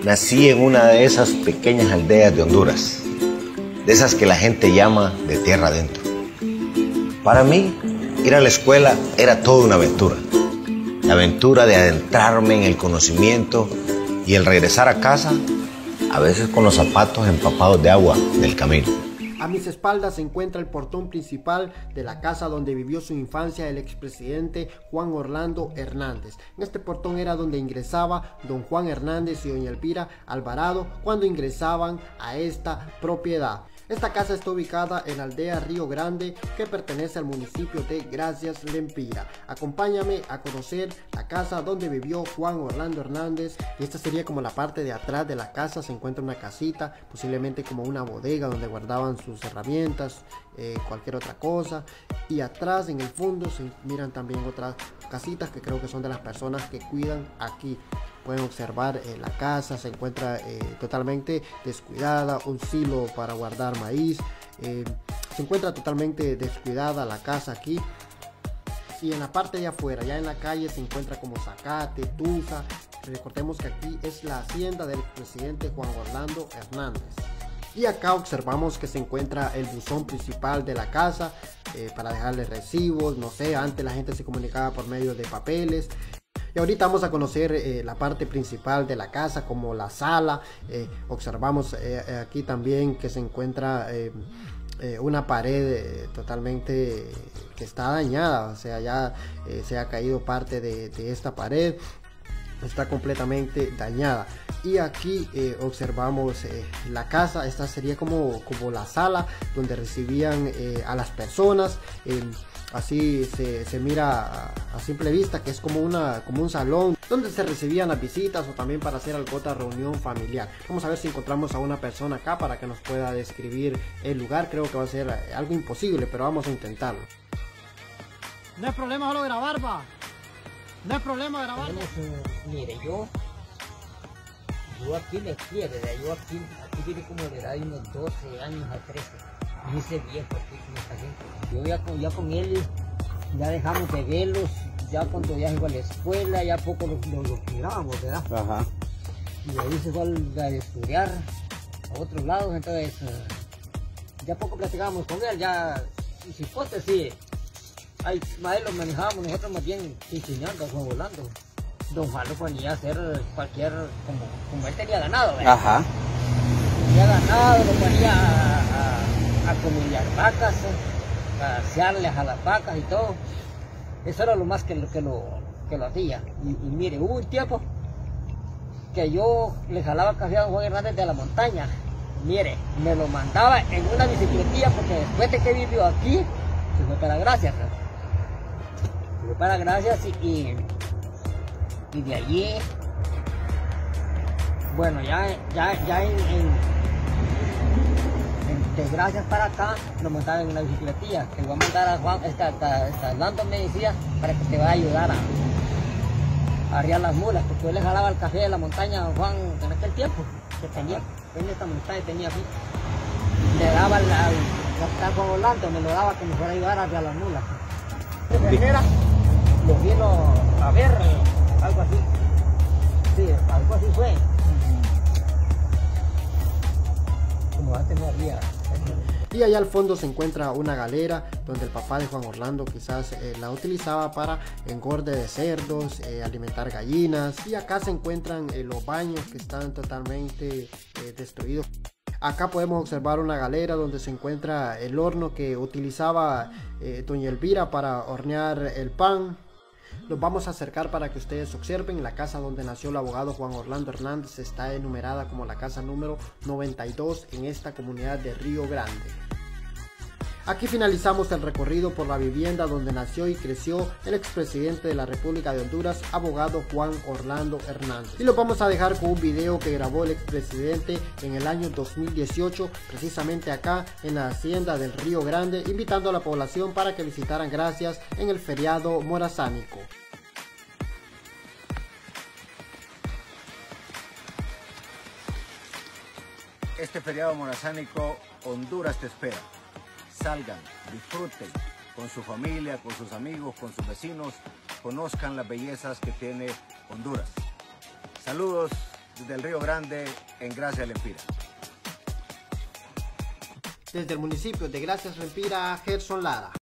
Nací en una de esas pequeñas aldeas de Honduras, de esas que la gente llama de tierra adentro. Para mí, ir a la escuela era toda una aventura. La aventura de adentrarme en el conocimiento y el regresar a casa, a veces con los zapatos empapados de agua del camino. A mis espaldas se encuentra el portón principal de la casa donde vivió su infancia el expresidente Juan Orlando Hernández. En este portón era donde ingresaba don Juan Hernández y doña Elvira Alvarado cuando ingresaban a esta propiedad. Esta casa está ubicada en la aldea Río Grande, que pertenece al municipio de Gracias Lempira. Acompáñame a conocer la casa donde vivió Juan Orlando Hernández. Y esta sería como la parte de atrás de la casa. Se encuentra una casita, posiblemente como una bodega donde guardaban sus herramientas, cualquier otra cosa. Y atrás en el fondo se miran también otras casitas que creo que son de las personas que cuidan aquí. Pueden observar la casa, se encuentra totalmente descuidada, un silo para guardar maíz, se encuentra totalmente descuidada la casa aquí. Y en la parte de afuera, ya en la calle, se encuentra como zacate, tusa. Recordemos que aquí es la hacienda del presidente Juan Orlando Hernández. Y acá observamos que se encuentra el buzón principal de la casa para dejarle recibos, no sé, antes la gente se comunicaba por medio de papeles. Y ahorita vamos a conocer la parte principal de la casa, como la sala. Observamos aquí también que se encuentra una pared totalmente que está dañada, o sea, ya se ha caído parte de esta pared. Está completamente dañada. Y aquí observamos la casa. Esta sería como la sala donde recibían a las personas. Así se mira a simple vista que es como un salón donde se recibían las visitas o también para hacer alguna otra reunión familiar. Vamos a ver si encontramos a una persona acá para que nos pueda describir el lugar. Creo que va a ser algo imposible, pero vamos a intentarlo. No hay problema solo grabar, va. No hay problema grabar. Mire, yo aquí me quiere, yo aquí viene como de edad de unos 12 años a 13. Y ese viejo aquí con esta gente. Yo ya con él ya dejamos de verlos, ya cuando ya iba a la escuela, ya poco los mirábamos, ¿verdad? Ajá. Y ahí se fue a estudiar a otros lados, entonces ya poco platicábamos con él, ya, y si poste sí. Ahí más lo manejábamos nosotros más bien enseñando a Juan Orlando. Don Juan lo ponía a hacer cualquier, como él tenía ganado, ¿verdad? Ajá. Tenía ganado, lo ponía a comillar vacas, a asearles a las vacas y todo. Eso era lo más que lo hacía. Y mire, hubo un tiempo que yo le jalaba café a don Juan Hernández de la montaña. Mire, me lo mandaba en una bicicletilla porque después de que vivió aquí, se fue para Gracias, ¿no? Se fue para Gracias y de allí, bueno, ya de Gracias para acá, lo montaba en una bicicletilla, que voy a mandar a Juan, hasta Orlando me decía, para que te vaya a ayudar a arriar las mulas, porque yo le jalaba el café de la montaña a Juan en aquel tiempo, que tenía esta montaña, tenía aquí, le daba la Juan Orlando, me lo daba que me fuera a ayudar a arriar las mulas. De primera, lo vino a ver, algo así, sí, algo así fue. Como antes no había. Y allá al fondo se encuentra una galera donde el papá de Juan Orlando quizás la utilizaba para engorde de cerdos, alimentar gallinas. Y acá se encuentran los baños que están totalmente destruidos. Acá podemos observar una galera donde se encuentra el horno que utilizaba doña Elvira para hornear el pan. Los vamos a acercar para que ustedes observen. La casa donde nació el abogado Juan Orlando Hernández está enumerada como la casa número 92 en esta comunidad de Río Grande. Aquí finalizamos el recorrido por la vivienda donde nació y creció el expresidente de la República de Honduras, abogado Juan Orlando Hernández. Y lo vamos a dejar con un video que grabó el expresidente en el año 2018, precisamente acá en la hacienda del Río Grande, invitando a la población para que visitaran Gracias en el feriado morazánico. Este feriado morazánico, Honduras te espera. Salgan, disfruten con su familia, con sus amigos, con sus vecinos, conozcan las bellezas que tiene Honduras. Saludos desde el Río Grande, en Gracias Lempira. Desde el municipio de Gracias Lempira, Gerson Lara.